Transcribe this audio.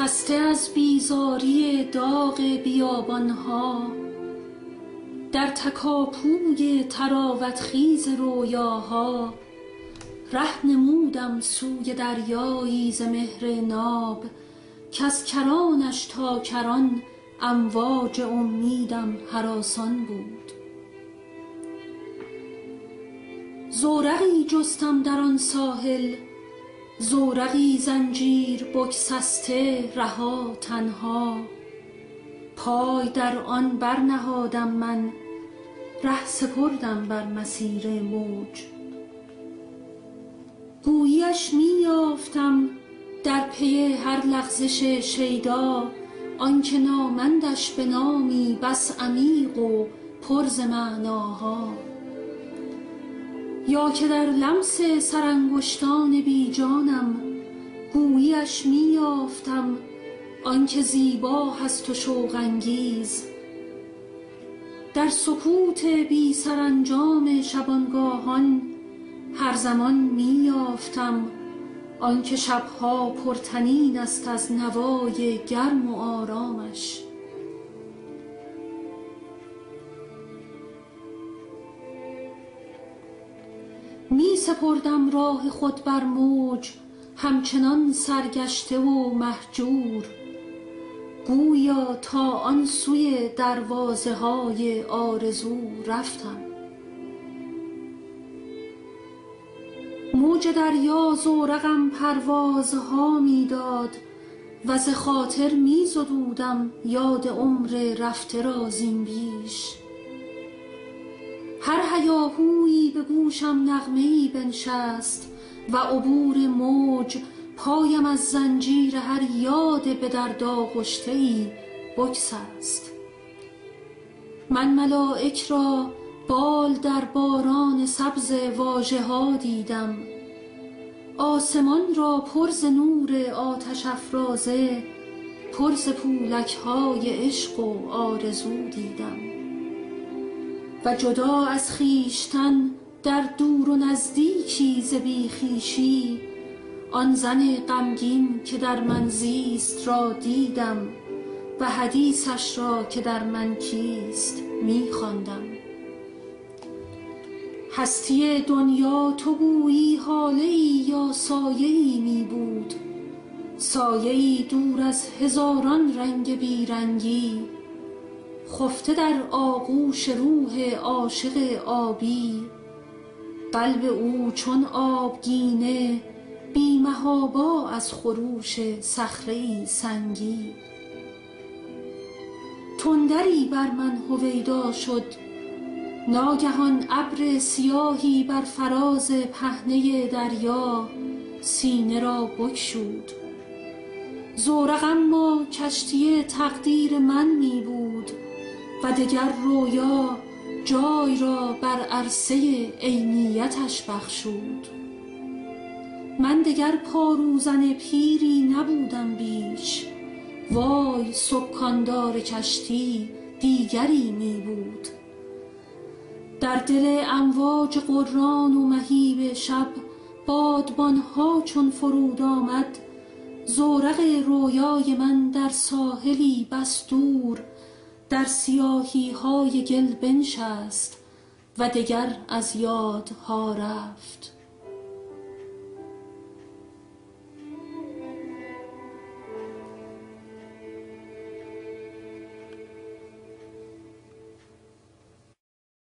خسته از بیزاری داغ بیابانها، در تکاپوی طراوت خیز رویاها ره نمودم سوی دریایی ز مهر ناب، کز کرانش تا کران امواج امیدم هراسان بود. زورقی جستم در آن ساحل، زورقی زنجیر بگسسته رها تنها، پای در آن برنهادم من، ره سپردم بر مسیر موج. گویی‌اش می یافتم در پی هر لغزش شیدا، آنکه نامندش به نامی بس عمیق و پر ز معناها. یا که در لمس سرانگشتان بی جانم گویی‌اش می یافتم آنکه زیبا هست و شوق انگیز. در سکوت بی سرانجام شبانگاهان هر زمان می یافتم آنکه شبها پرطنین است از نوای گرم و آرامش. می سپردم راه خود بر موج همچنان سرگشته و مهجور، گویا تا آن سوی دروازه های آرزو رفتم. موج دریا زورقم پروازها می داد و ز خاطر می زدودم یاد عمر رفته را زین بیش. هر هیاهویی به گوشم نغمه‌ای بنشست و عبور موج پایم از زنجیر هر یاد به درد آغشته‌ای بگسست. من ملائک را بال در باران سبز واژه‌ها دیدم، آسمان را پر ز نور آتش افرازه، پر ز پولک‌های عشق و آرزو دیدم. و جدا از خویشتن در دور و نزدیکی ز بی خویشی آن زن غمگین که در من زیست را دیدم و حدیثش را که در من کیست می خواندم. هستی دنیا تو گویی هاله‌ای یا سایه‌ای می بود، سایه‌ای دور از هزاران رنگ بیرنگی، خفته در آغوش روح عاشق آبی. قلب او چون آبگینه بی محابا از خروش صخره‌ای سنگی. تندری بر من هویدا شد، ناگهان ابر سیاهی بر فراز پهنه دریا سینه را بگشود. زورق اما کشتی تقدیر من می بود و دگر رویا جای را بر عرصه عینیتش بخشود. من دگر پاروزن پیری نبودم بیش، وای سکاندار کشتی دیگری می بود. در دل امواج غران و مهیب شب بادبانها چون فرود آمد، زورق رویای من در ساحلی بس دور در سیاهی های گل بنشست و دگر از یادها رفت.